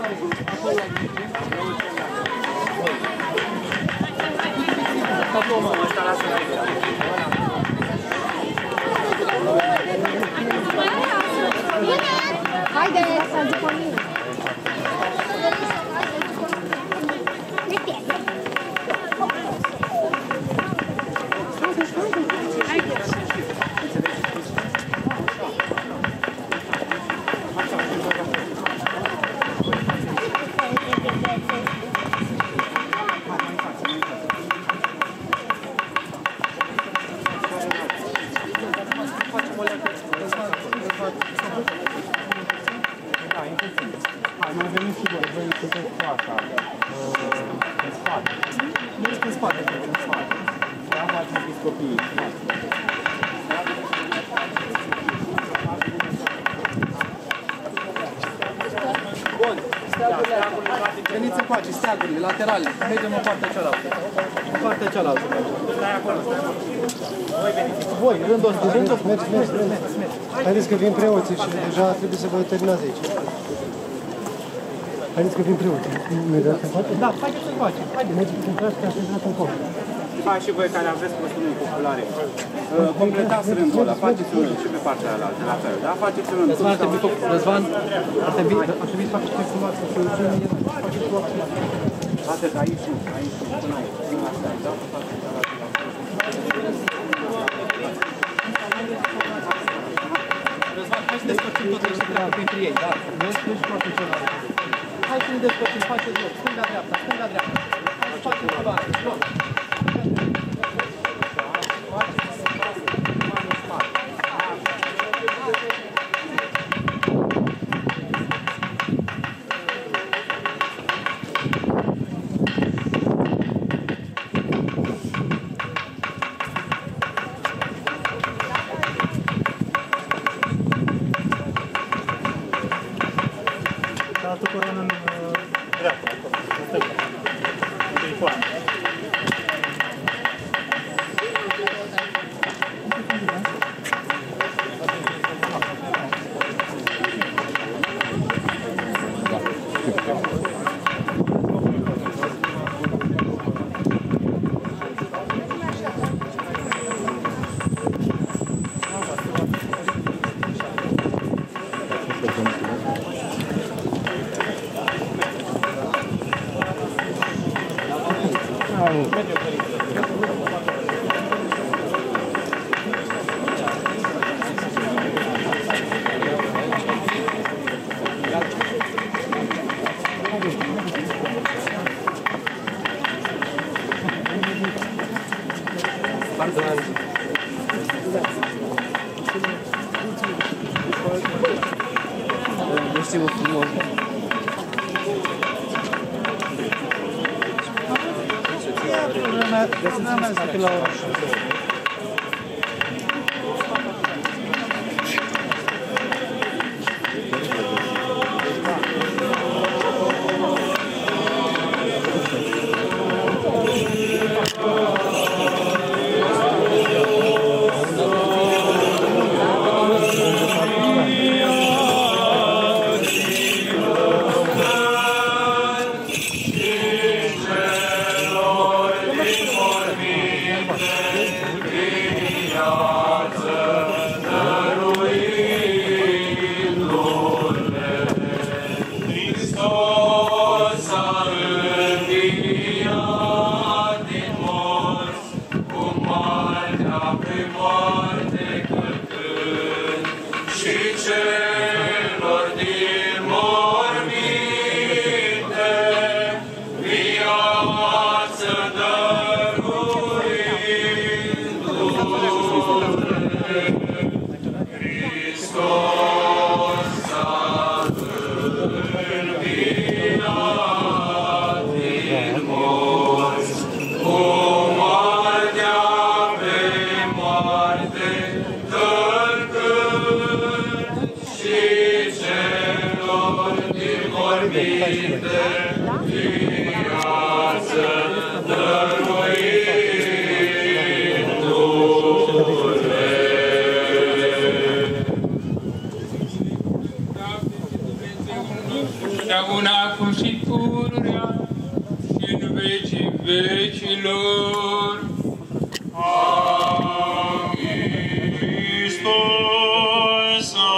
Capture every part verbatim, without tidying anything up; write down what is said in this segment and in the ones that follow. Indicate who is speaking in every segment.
Speaker 1: Haide, să zic o mine.
Speaker 2: Veniți încoace, steagurile, laterale, mergem în partea cealaltă. În partea cealaltă. Stai acolo, stai acolo. Voi veniți. Voi, rândul ăsta, rândul ăsta.
Speaker 3: Mergi, mergi, mergi. Haideți că vin preoții și deja trebuie să vă terminați aici. Haideți că vin preoții. Mergeți încoace?
Speaker 2: Da, haideți încoace. Haideți.
Speaker 3: Mergeți încoace ca să intrați în cop.
Speaker 4: Hai și voi care aveți costumi populare. Completați rândul ăla, faceți un rând și pe partea alaltă, la fel, da? Faceți un rând.
Speaker 2: Răzvan, ar trebui, Răzvan, ar trebui, ar trebui să faceți informații, să faceți cu acțiune.
Speaker 4: Atât, aici nu, aici nu, până aici, până asta, da?
Speaker 2: Răzvan, hai să despărțim tot ce se treacă printre ei, da? Nu ești foarte celălalt. Hai să ne despărțim, faceți loc, stânga-dreapta, stânga-dreapta. Hai să facem culoare, loc.
Speaker 5: Datul coroană în dreapta, acolo, în stânga, în telefoane.
Speaker 2: Mersi-vă frumos. Găsiți-vă la oraș.
Speaker 6: Una acum și pururea și în vecii vecilor. Amin. Hristos a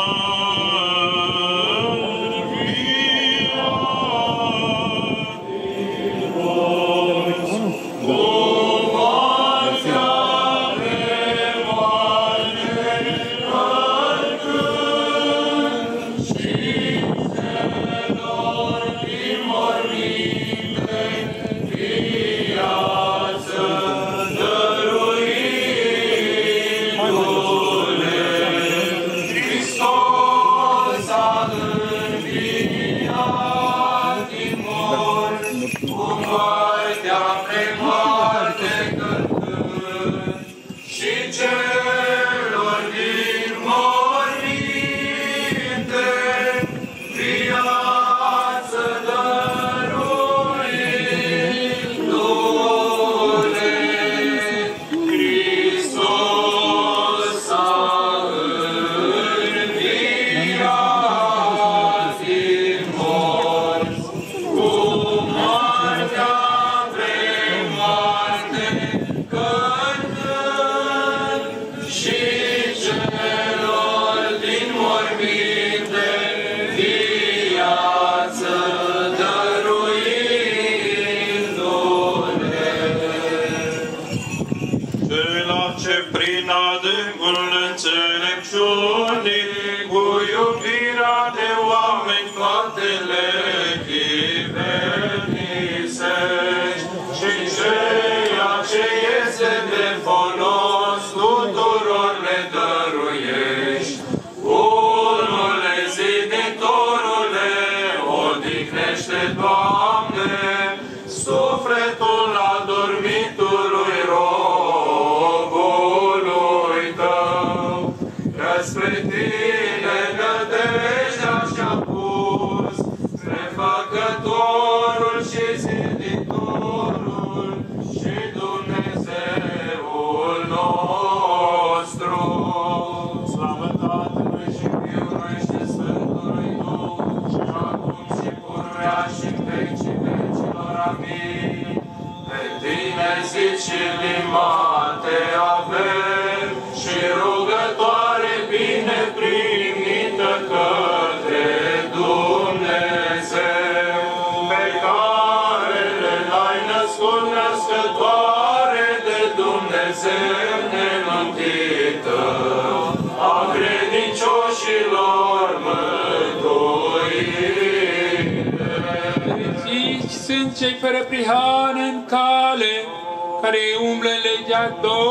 Speaker 6: cei fără prihană în cale, care umblă în legea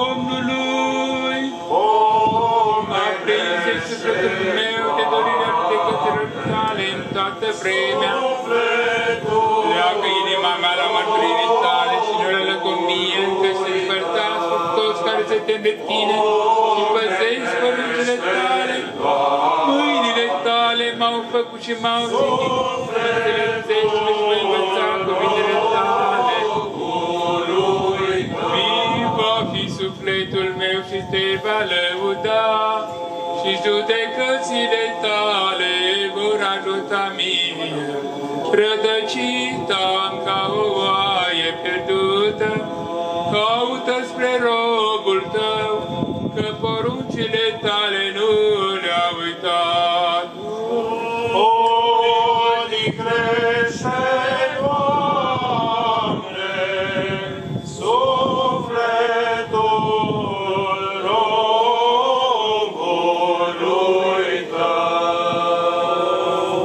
Speaker 6: Domnului. Aprinse sufletul meu de dorirea judecăților tale în toată vremea. Leagă inima mea la mărturii tale și nu la lăcomie, încă să împărtească toți care se tem de tine și păzesc poruncile tale. Mâinile tale m-au făcut și m-au zidit, să le înțești și voi învăța cuvintele tale. Viu va fi sufletul meu și te va lăuda, și judecățile tale vor ajuta mie. Rădăcit-am ca o oaie pierdută, caută spre robul tău, că poruncile tale nu le-a uitat. Odihnește, Doamne, sufletul robului tău.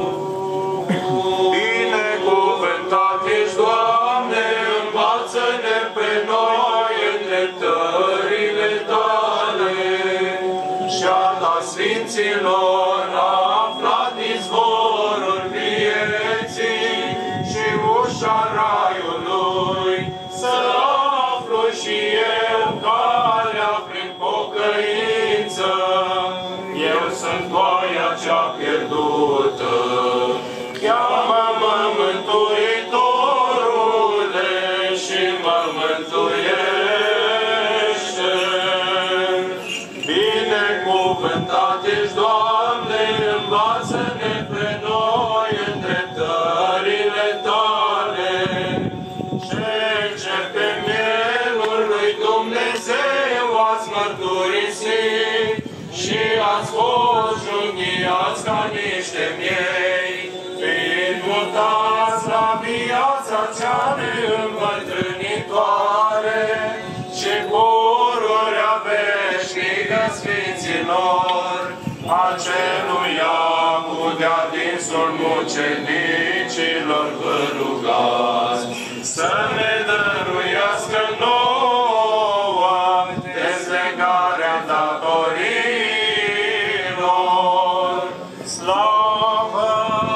Speaker 6: Binecuvântat ești, Doamne, învață-ne pe noi îndreptările tale, și a ta sfinților a aflat izvorul vieții și ușa raiului, să aflu și eu calea prin pocăință. Eu sunt oaia cea pierdută, cheamă-mă, Mântuitorule, și mă mântuiește. Binecuvântat ești, Doamne, învață-ne pe noi îndreptările
Speaker 7: viața cea neîmbătrânitoare și pururea veșnică Sfinților, aceluia cu de-a dinsul mucenicilor vă rugați, să ne dăruiască nouă dezlegarea datoriilor. Slavă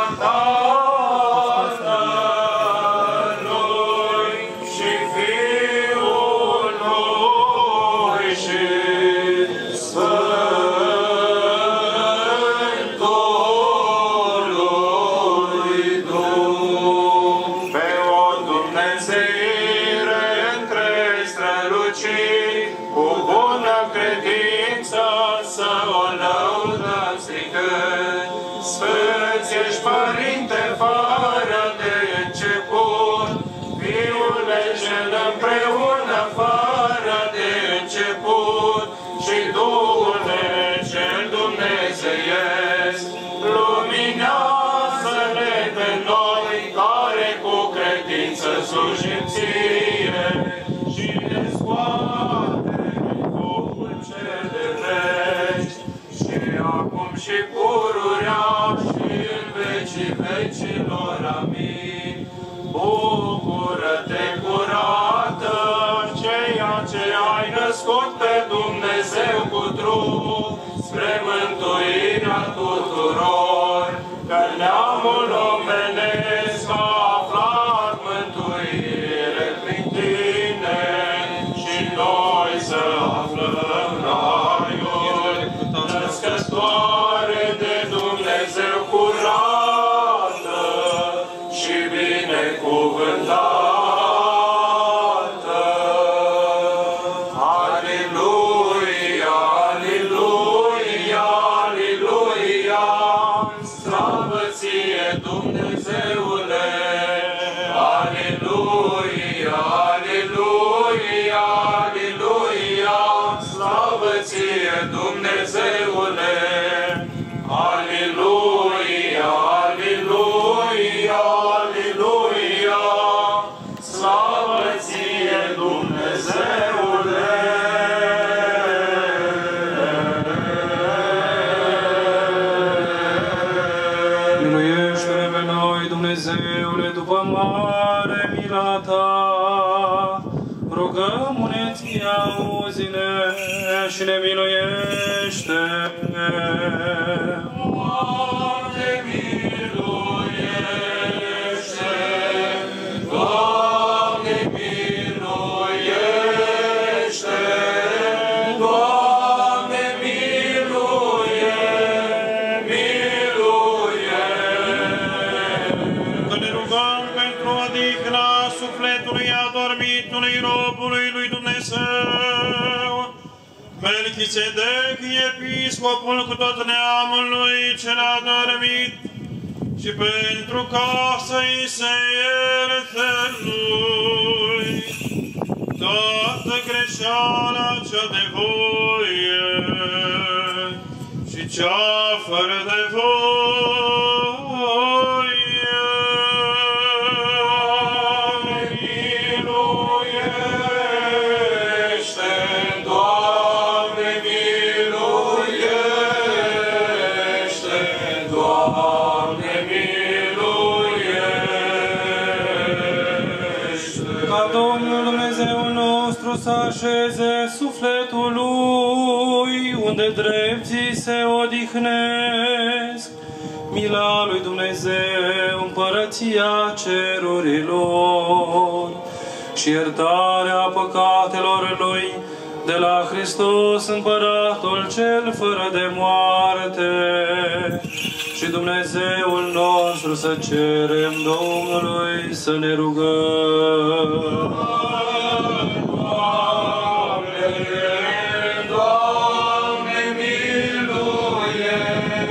Speaker 7: Tatălui și Fiului și Sfântului Duh, pe o dumnezeire între străluciri, cu bună credință să o lăudăm strigând. Sfânt ești, Părinte, fără de început, Fiule cel împreună fără de început, și Duhule cel dumnezeiesc. Luminează-ne pe noi care cu credință slujim ție și ne scoate din focul cel de veci, și acum și pururea și în vecii vecilor. Amin. Bucură-te, curată, ceea ce ai născut pe Dumnezeu cu trup, spre mântuirea tuturor, că neamul omenesc a aflat mântuire prin tine, și noi să aflăm raiul, născătoare de Dumnezeu curată și binecuvântată. Aleluia, aleluia, aleluia, slavă ție, Dumnezeule! Aleluia, aleluia, aleluia, slavă ție, Dumnezeule! Aleluia, aleluia, aleluia, slavă ție, Dumnezeule!
Speaker 8: Miluiește-ne pe noi, Dumnezeule, după mare mila ta. Rugăm-ne ție, auzi-ne și ne miluiește.
Speaker 7: Doamne, miluiește! Doamne, miluiește! Doamne, miluiește! Miluiește!
Speaker 5: Că ne rugăm pentru odihna sufletului adormitului robului lui Dumnezeu, Melchisedec, episcopul cu tot neamul lui cel adormit, și pentru ca să-i se ierte lui toată greșeala cea de voie și cea fără de voie.
Speaker 7: Miluiește, Doamne, miluiește, Doamne, miluiește.
Speaker 8: Ca Domnul Dumnezeul nostru să așeze sufletul lui unde drepții se odihnesc, mila lui Dumnezeu, împărăția cerurilor și iertarea păcatelor lui de la Hristos, Împăratul cel fără de moarte, și Dumnezeul nostru să cerem Domnului să ne rugăm.
Speaker 7: Doamne, miluiește,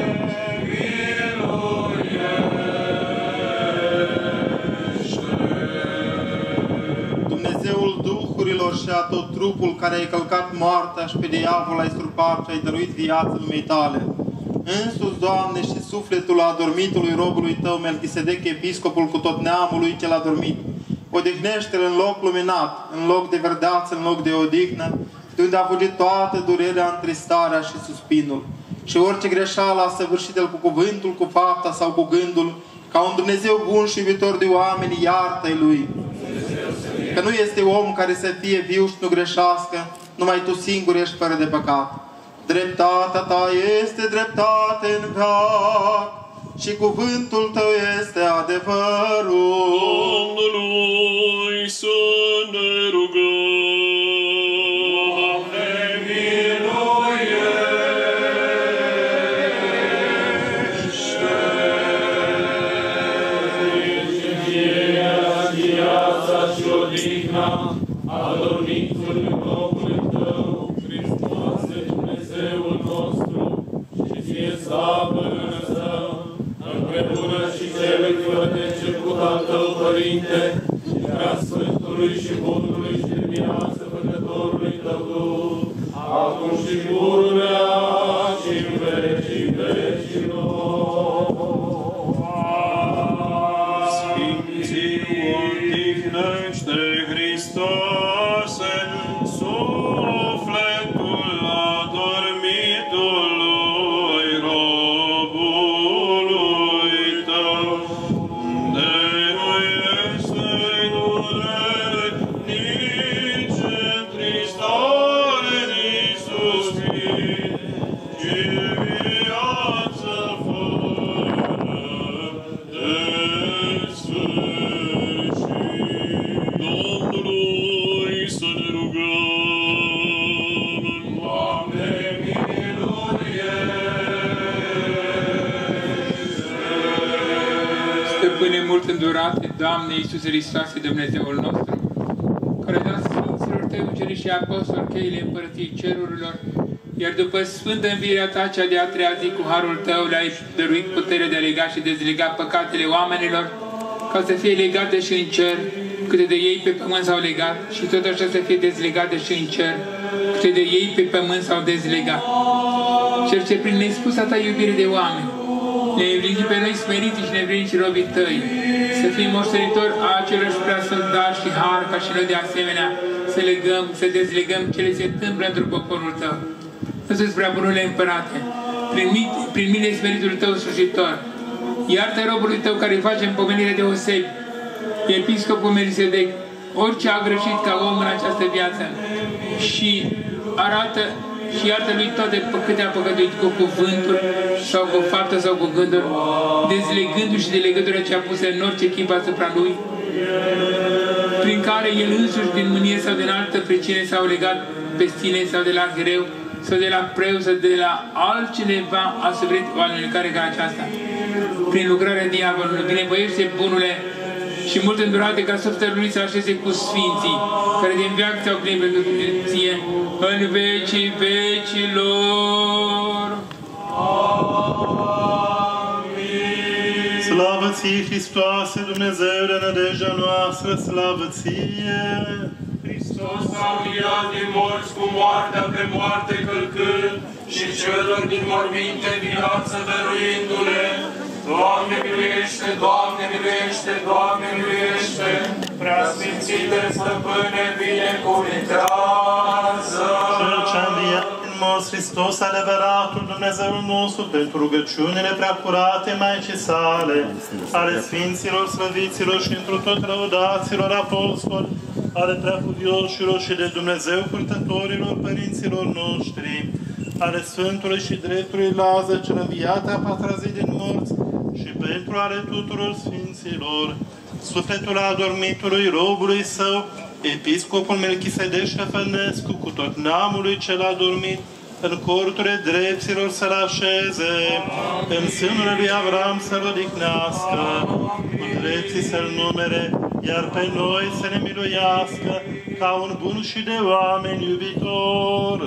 Speaker 7: miluiește.
Speaker 2: Dumnezeul Duhurilor și a tot trupul care ai călcat moartea și pe diavol ai surpat și ai dăruit viață lumii tale,
Speaker 9: însuți, Doamne, și sufletul adormitului robului Tău, Melchisedec, episcopul cu tot neamului cel adormit. Odihnește-l în loc luminat, în loc de verdeață, în loc de odihnă, de unde a fugit toată durerea, întristarea și suspinul. Și orice greșeală a săvârșit-l cu cuvântul, cu fapta sau cu gândul, ca un Dumnezeu bun și iubitor de oameni, iartă-i lui. Că nu este om care să fie viu și nu greșească, numai Tu singur ești fără de păcat. Dreptatea Ta este dreptate în veac și cuvântul Tău este adevărul.
Speaker 7: Domnului să ne rugăm. Doamne, miluiește! Viața și odihna adormitului robului Tău, Hristoase, Dumnezeul nostru, și Ție slavă înălțăm, împreună și Celui fără de început al Tău, Părinte, și prea Sfântului și Bunului și de viață Făcătorului Tău Duh, acum și pururea și în vecii vecilor.
Speaker 8: Sfinții, odihnește, Hristoase, sufletul adormitului robului Tău, de nu este durere, nici întristare, nici suspin, ci viață fără de sfârșit. Domnului să ne rugăm.
Speaker 7: Doamne, miluiește!
Speaker 6: Stăpâne mult îndurate, Doamne Iisuse Hristoase, Dumnezeul nostru, care dați Sfinților Tăi Ucenici și Apostoli cheile Împărăției Cerurilor, iar după sfântă învierea Ta cea de-a treia zi cu harul Tău le-ai dăruit puterea de a lega și dezlega păcatele oamenilor, ca să fie legate și în cer, câte de ei pe pământ s-au legat, și tot așa să fie dezlegate și în cer, câte de ei pe pământ s-au dezlegat. Cel ce prin nespusa Ta iubire de oameni ne-ai ridicat pe noi smeriți și nevrednici robii Tăi, să fim moștenitori a acelor preasfânt dar și har, ca și noi de asemenea să legăm, să dezlegăm cele ce se întâmplă într poporul Tău. Însuți, prea bunule Împărate, prin mine smeritul Tău slujitor, iartă robului Tău care îi face împomenire de osebi, episcopul Melchisedec, orice a greșit ca om în această viață, și arată și iartă lui toate câte a păcătuit cu cuvântul sau cu faptă sau cu gândul, dezlegându-și și de legătura ce a pus în orice chip asupra lui, prin care el însuși din mânie sau din altă pricină s-au legat pe sine sau de la greu sau de la preu sau de la altcineva a suferit o alunecare ca aceasta. Prin lucrarea diavolului, binevoiește bunule și mult îndurate ca sufletul lui să așeze cu sfinții, care din veac ți-au plin pentru ție, în vecii vecilor.
Speaker 7: Amin.
Speaker 8: Slavă Ție, Hristoase, Dumnezeule, nădejdea noastră, slavă Ție!
Speaker 7: Hristos a înviat din morți cu moartea pe moarte călcând și celor din morminte viață dăruindu-le. Doamne miluiește, Doamne miluiește, Doamne miluiește! Preasfințite Stăpâne, binecuvintează!
Speaker 8: Cel ce-a înviat din morți, Hristos, adevăratul Dumnezeul nostru, pentru rugăciunile preacurate Maicii sale, ale Sfinților, Slăviților și întru tot lăudaților apostoli, ale preacuvioșilor și de Dumnezeu purtătorilor părinților noștri, ale Sfântului și dreptului Lazar, cel înviat a patra zi din morți, și pentru ale tuturor Sfinților, sufletul adormitului robului Său, episcopul Melchisedec Ștefănescu, cu tot neamului cel adormit, în corturile drepților să-l așeze, în sânul lui Avram să-l odihnească, cu drepții să-l numere, iar pe noi să ne miluiască, ca un bun și de oameni iubitor.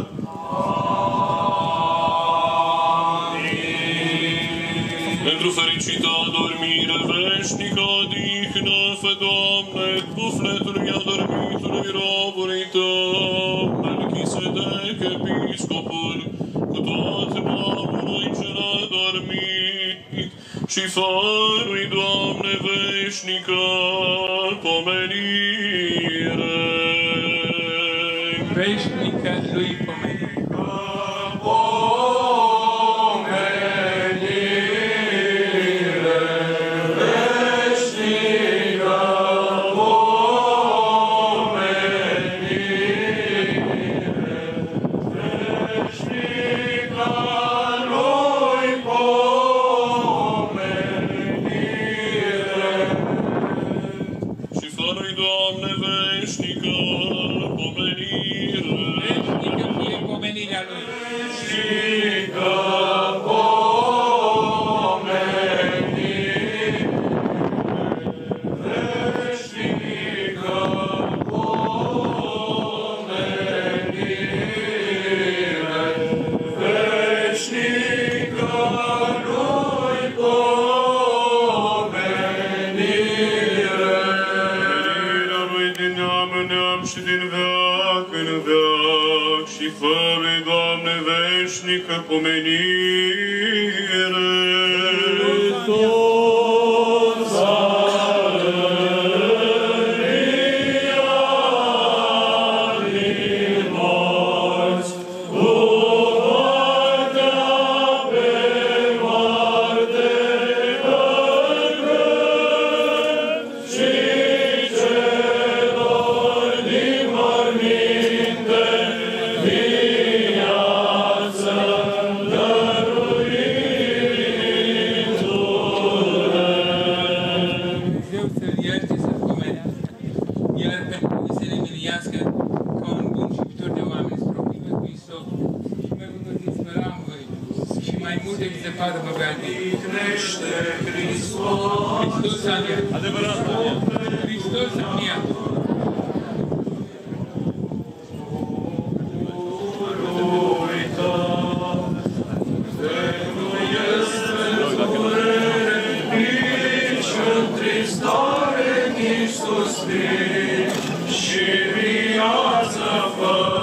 Speaker 7: Pentru fericită adormire veșnică odihnă, fă, Doamne, sufletului adormitului robului Tău, Melchisedec, episcopul, cu toți neamului cel adormit, și fără-i, Doamne, veșnică pomenire.
Speaker 6: Veșnică lui pomenire.
Speaker 7: Veșnică pomenire. Și viață fără